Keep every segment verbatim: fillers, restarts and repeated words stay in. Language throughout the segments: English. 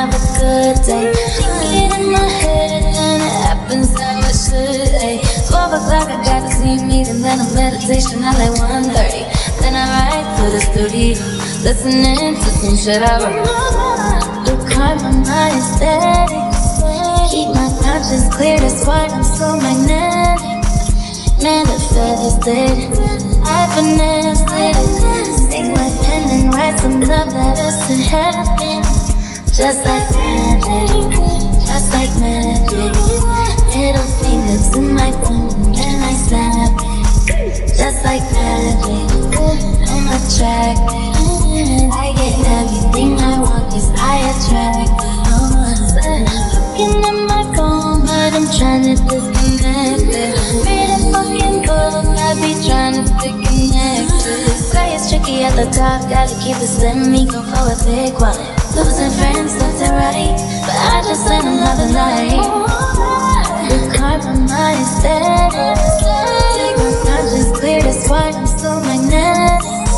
have a good day. Think it in my head and it happens how it should. Ay, twelve o'clock I got a team meeting, then a meditation at like one thirty. Then I ride to the studio, listening to some shit I wrote. The car, my mind is steady. Keep my conscience clear, that's why I'm so magnetic. Manifested, I finessed it. Take my pen and write some love letters to heaven. Just like magic, just like magic. Little fingers in my phone and I snap it. Just like magic, I'm attracted. I get everything I want cause I attract it. Looking at my phone but I'm trying to disconnect it. Read a fucking book, I be trying to stay connected. Sky is tricky at the top, gotta keep it slim, me go for a big one. Losing friends left and right, but I just let them love the light. The car, my mind is steady. Take my conscience clear, that's why I'm so magnetic.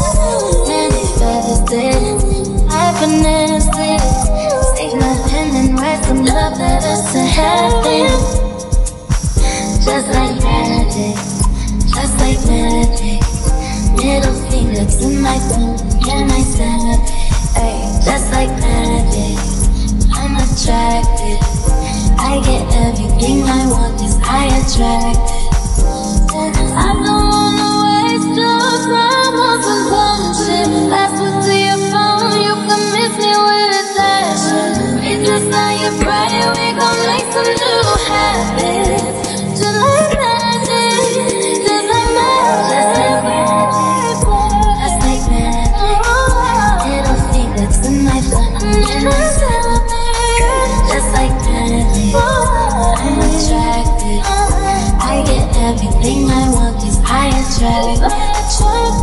Manifested, I finessed it. Take my pen and write some love letters to heaven. Just like magic, just like magic. Middle finger to my phone, and I snap it. Ay, just like magic, I'm attracted. I get everything I want cause I attract it. I don't wanna waste your time on some bullshit. Last one to your phone, you can miss me with a dash. It's just like you're bright, we gon' make some new habits. Just like magic, just like magic. Just like magic, little fingers in my phone and I celebrate. Just like magic, I'm attracted. I get everything I want cause I attract.